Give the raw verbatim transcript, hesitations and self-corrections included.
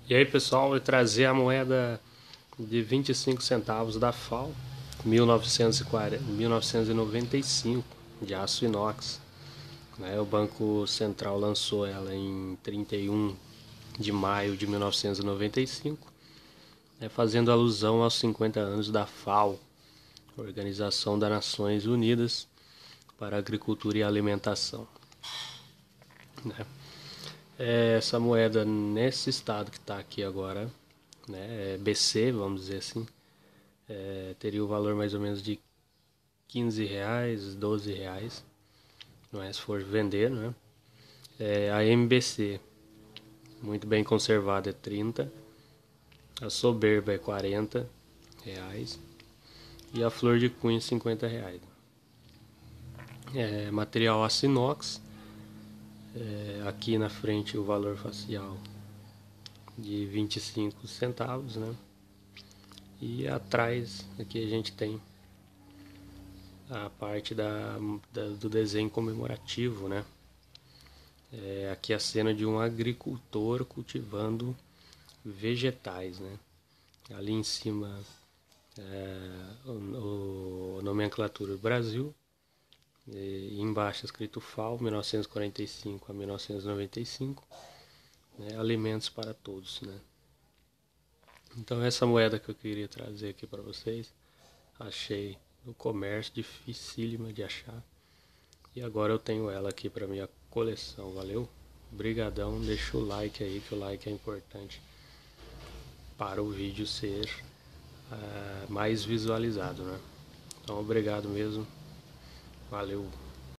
E aí, pessoal, eu trazer a moeda de vinte e cinco centavos da F A O, mil novecentos e quarenta, mil novecentos e noventa e cinco, de aço inox. Né? O Banco Central lançou ela em trinta e um de maio de mil novecentos e noventa e cinco, né? Fazendo alusão aos cinquenta anos da F A O, Organização das Nações Unidas para a Agricultura e Alimentação. Né? É, essa moeda, nesse estado que está aqui agora, né, é B C, vamos dizer assim, é, teria o valor mais ou menos de quinze reais, doze reais, não é, se for vender, né? É, a M B C, muito bem conservada, é trinta, a soberba é quarenta reais e a flor de cunha cinquenta reais. É, material aço inox, é, aqui na frente o valor facial de vinte e cinco centavos, né? E atrás aqui a gente tem a parte da, da, do desenho comemorativo, né? É, aqui a cena de um agricultor cultivando vegetais, né? Ali em cima é, o, o nomenclatura do Brasil, e embaixo escrito F A O, mil novecentos e quarenta e cinco a mil novecentos e noventa e cinco, né? Alimentos para todos, né? Então essa moeda que eu queria trazer aqui para vocês, achei no comércio, dificílima de achar. E agora eu tenho ela aqui para minha coleção, valeu? Obrigadão, deixa o like aí, que o like é importante para o vídeo ser uh, mais visualizado, né? Então obrigado mesmo, valeu.